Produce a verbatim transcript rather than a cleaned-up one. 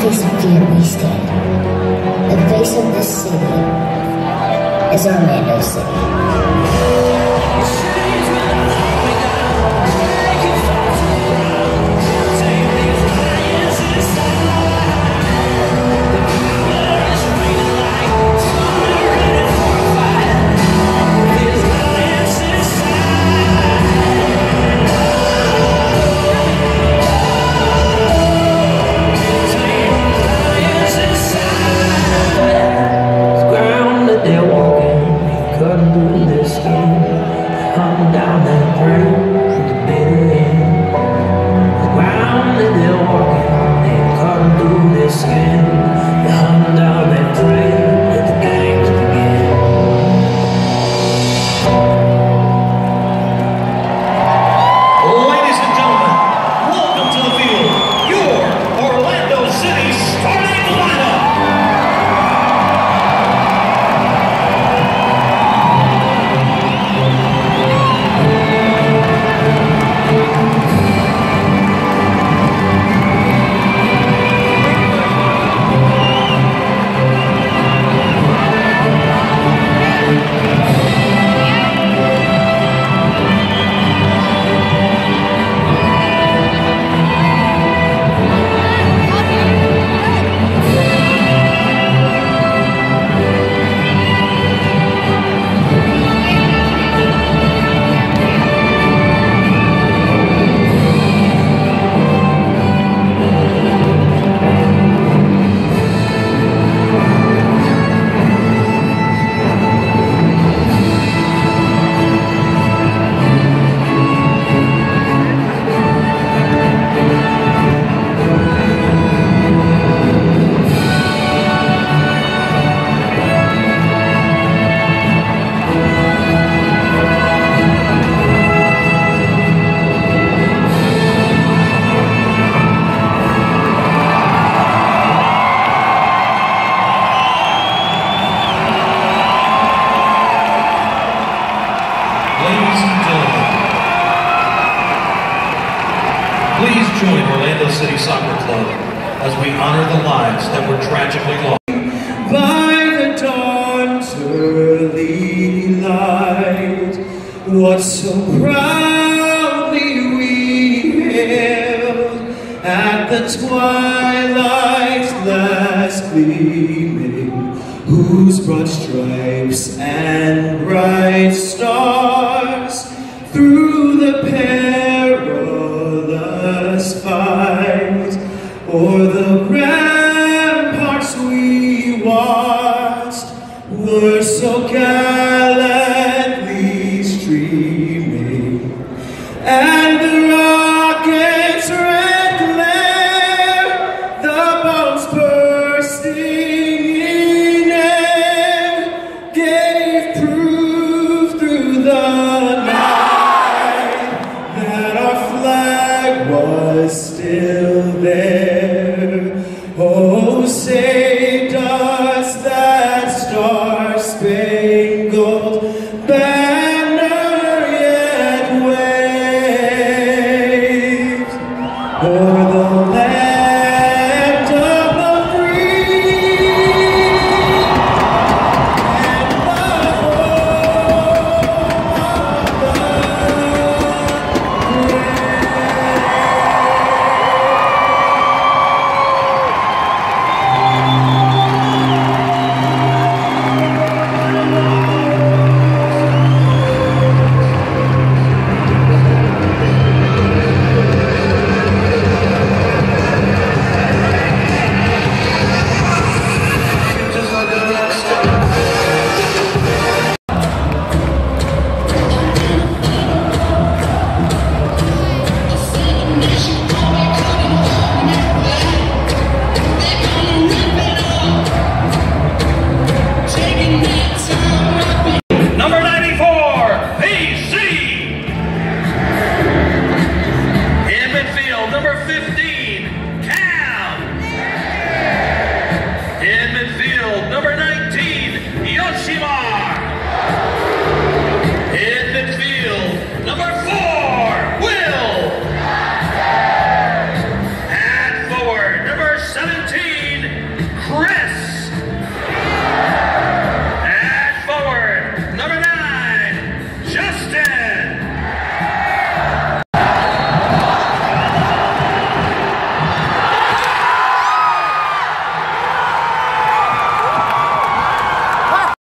face of fear we stand. The face of this city is Orlando City. Please join Orlando City Soccer Club as we honor the lives that were tragically lost. By the dawn's early light, what so proudly we hailed at the twilight's last gleaming, whose broad stripes and bright stars through the perilous fight o'er the ramparts we watched were so gallantly streaming, and the rocket's red glare, the bombs bursting in air, gave proof through the night that our flag was still there. Oh, say does that star-spangled banner yet wave o'er the